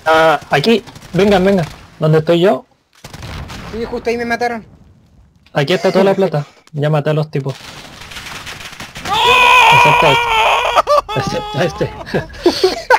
Ah, aquí, vengan, vengan. ¿Dónde estoy yo? Sí, justo ahí me mataron. Aquí está toda la plata. Ya maté a los tipos. Excepto este. Excepto este.